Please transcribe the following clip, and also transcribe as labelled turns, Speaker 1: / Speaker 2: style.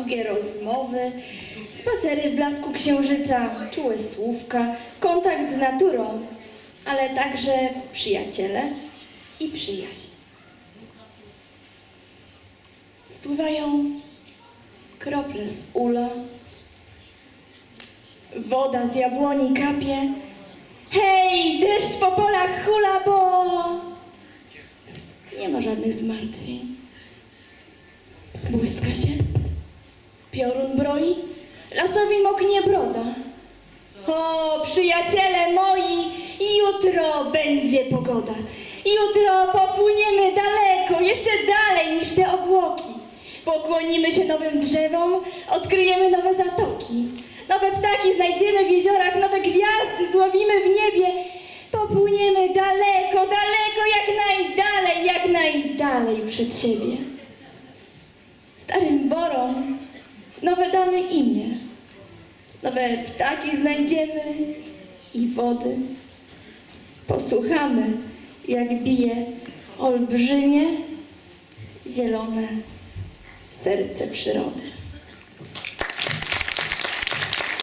Speaker 1: długie rozmowy, spacery w blasku księżyca, czułe słówka, kontakt z naturą, ale także przyjaciele i przyjaźń. Spływają krople z ula, woda z jabłoni kapie. Hej, deszcz po polach hula, bo nie ma żadnych zmartwień. Błyska się, piorun broi, lasowi moknie broda. O, przyjaciele moi, jutro będzie pogoda. Jutro popłyniemy daleko, jeszcze dalej niż te obłoki. Pokłonimy się nowym drzewom, odkryjemy nowe zatoki. Nowe ptaki znajdziemy w jeziorach, nowe gwiazdy złowimy w niebie. Popłyniemy daleko, daleko, jak najdalej przed siebie. Starym borom nowe damy imię. Nowe ptaki znajdziemy i wody. Posłuchamy, jak bije olbrzymie, zielone serce przyrody.